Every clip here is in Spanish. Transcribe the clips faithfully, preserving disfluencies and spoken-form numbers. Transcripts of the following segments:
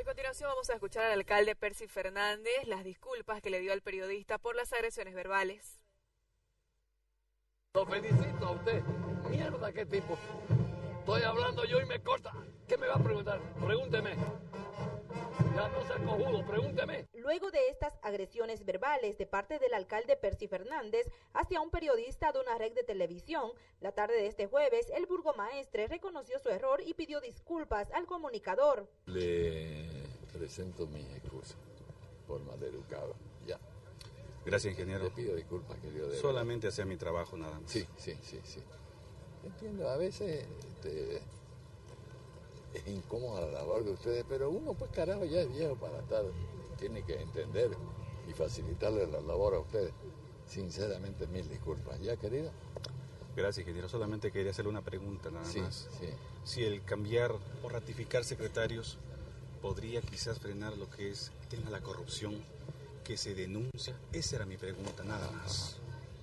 continuación vamos a escuchar al alcalde Percy Fernández las disculpas que le dio al periodista por las agresiones verbales. Lo felicito a usted. Mierda, qué tipo. Estoy hablando yo y me corta. ¿Qué me va a preguntar? Pregúnteme. Ya no sea cojudo, pregúnteme. Luego de estas agresiones verbales de parte del alcalde Percy Fernández hacia un periodista de una red de televisión, la tarde de este jueves, el burgomaestre reconoció su error y pidió disculpas al comunicador. Le presento mis excusas por maleducado. Ya. Gracias, ingeniero. Le pido disculpas, querido. Solamente hacía mi trabajo, nada más. Sí, sí, sí, sí. Entiendo, a veces este, es incómoda la labor de ustedes, pero uno, pues carajo, ya es viejo para estar, tiene que entender y facilitarle la labor a ustedes. Sinceramente, mil disculpas. ¿Ya, querido? Gracias, ingeniero. Solamente quería hacerle una pregunta, nada sí, más. Sí. Si el cambiar o ratificar secretarios podría quizás frenar lo que es el tema de la corrupción que se denuncia. Esa era mi pregunta, nada más.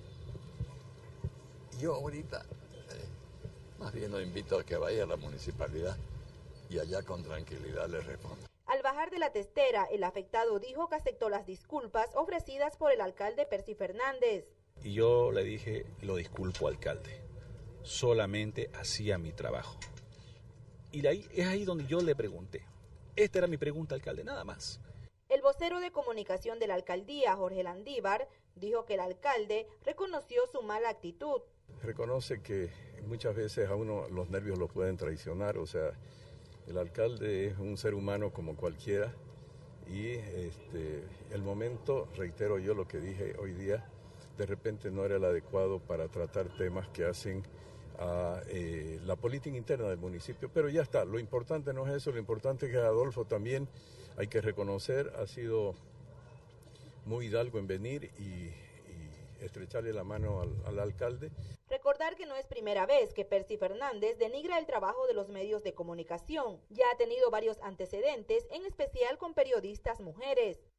Yo ahorita, eh, más bien lo invito a que vaya a la municipalidad y allá con tranquilidad le responda. Al bajar de la testera, el afectado dijo que aceptó las disculpas ofrecidas por el alcalde Percy Fernández. Y yo le dije, lo disculpo, alcalde. Solamente hacía mi trabajo. Y ahí, es ahí donde yo le pregunté. Esta era mi pregunta, alcalde, nada más. El vocero de comunicación de la alcaldía, Jorge Landívar, dijo que el alcalde reconoció su mala actitud. Reconoce que muchas veces a uno los nervios lo pueden traicionar, o sea, el alcalde es un ser humano como cualquiera y este, el momento, reitero yo lo que dije hoy día, de repente no era el adecuado para tratar temas que hacen a eh, la política interna del municipio, pero ya está, lo importante no es eso, lo importante es que Adolfo también, hay que reconocer, ha sido muy hidalgo en venir y, y estrecharle la mano al, al alcalde. Recordar que no es primera vez que Percy Fernández denigra el trabajo de los medios de comunicación, ya ha tenido varios antecedentes, en especial con periodistas mujeres.